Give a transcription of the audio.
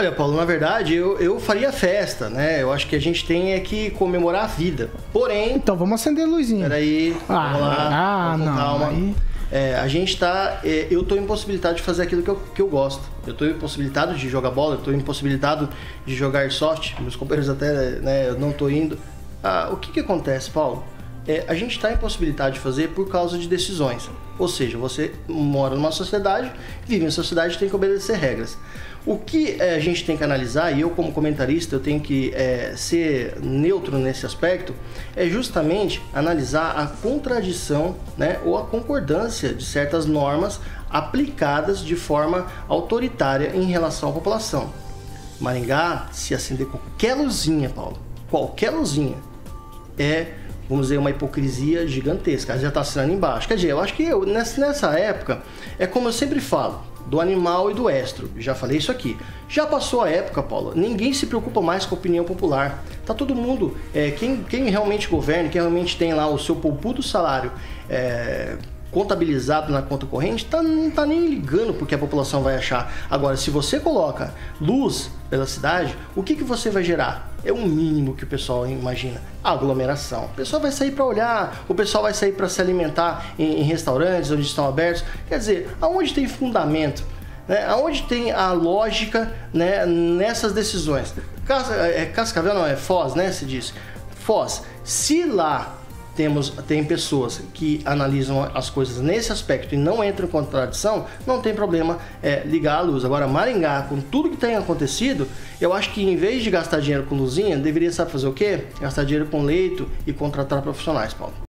Olha, Paulo, na verdade, eu faria festa, né? Eu acho que a gente tem que comemorar a vida. Porém... Então, vamos acender a luzinha. Peraí, vamos lá, com não, calma. Aí... A gente tá... eu tô impossibilitado de fazer aquilo que eu gosto. Eu tô impossibilitado de jogar bola, eu tô impossibilitado de jogar airsoft. Meus companheiros até, né, eu não tô indo. O que acontece, Paulo? A gente está impossibilitado de fazer por causa de decisões. Ou seja, você mora numa sociedade, vive em sociedade e tem que obedecer regras. O que a gente tem que analisar, e eu como comentarista eu tenho que ser neutro nesse aspecto, é justamente analisar a contradição, né, ou a concordância de certas normas aplicadas de forma autoritária em relação à população. Maringá, se acender qualquer luzinha, Paulo, qualquer luzinha, vamos dizer, uma hipocrisia gigantesca. Já está assinando embaixo. Quer dizer, eu acho que nessa época, é como eu sempre falo, do animal e do estro. Já falei isso aqui. Já passou a época, Paulo. Ninguém se preocupa mais com a opinião popular. Tá todo mundo... quem realmente governa, quem realmente tem lá o seu poupudo salário contabilizado na conta corrente, não tá nem ligando porque a população vai achar. Agora, se você coloca luz pela cidade, o que você vai gerar? É o mínimo que o pessoal imagina. Aglomeração. O pessoal vai sair para olhar, o pessoal vai sair para se alimentar em restaurantes onde estão abertos. Quer dizer, aonde tem fundamento? Né? Aonde tem a lógica, né, nessas decisões? Cascavel não, é Foz, né? Se diz. Foz. Se lá tem pessoas que analisam as coisas nesse aspecto e não entram em contradição, não tem problema ligar a luz. Agora, Maringá, com tudo que tem acontecido, eu acho que em vez de gastar dinheiro com luzinha, deveria saber fazer o quê? Gastar dinheiro com leito e contratar profissionais, Paulo.